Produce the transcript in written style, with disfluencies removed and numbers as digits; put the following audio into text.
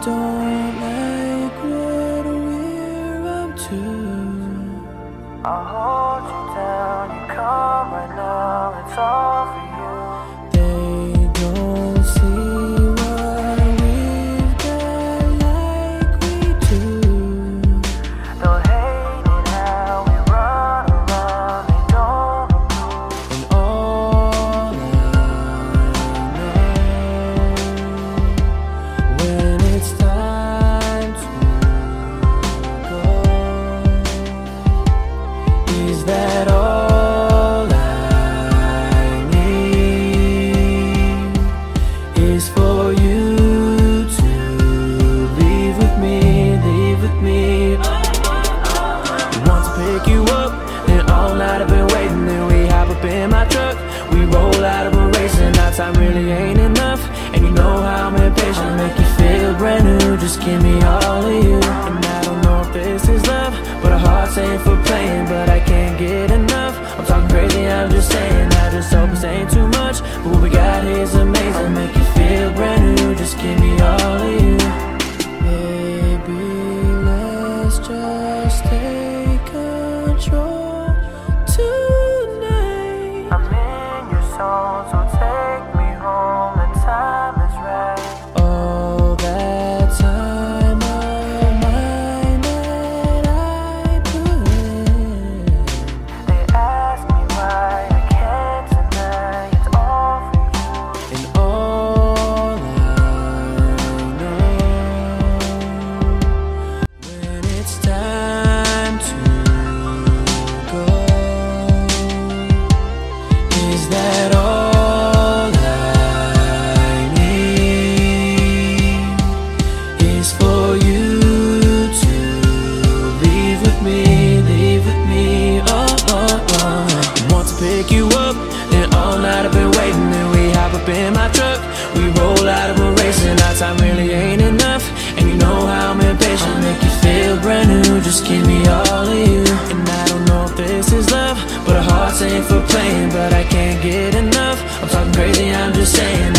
don't like what we're up to. I'll hold you down, you come right now, it's all for you. They don't see what we've got like we do. They'll hate it how we run around, they don't approve. And all I know, when it's time to go, is that all I need is for you to leave with me, leave with me. Want to pick you up, and all night I've been waiting. Then we hop up in my truck, we roll out of a race, and our time really ain't enough. And you know how I'm impatient to make you feel brand new. Just give me all of you. And I don't know if this is love, but our hearts ain't for playing. But I can't get enough. I'm talking crazy, I'm just saying. I just hope this ain't too much, but what we got here's amazing. Make you feel brand new. Just give me all of you. Baby, let's just take control tonight. I'm in your soul, so take me home, the time is right. All that time of mine that I put in. They ask me why I can't deny it's all for you. And all I know, when it's time to go, is that all I need is for you to leave with me, leave with me. Want to pick you up, and all night I've been waiting. Then we hop up in my truck, we roll out of a race, and our time really ain't enough. And you know how I'm impatient, make you feel brand new. Just give me all of you. And I don't know if this is love, but our hearts ain't for playing. But I can't get enough. I'm talking crazy, I'm just saying.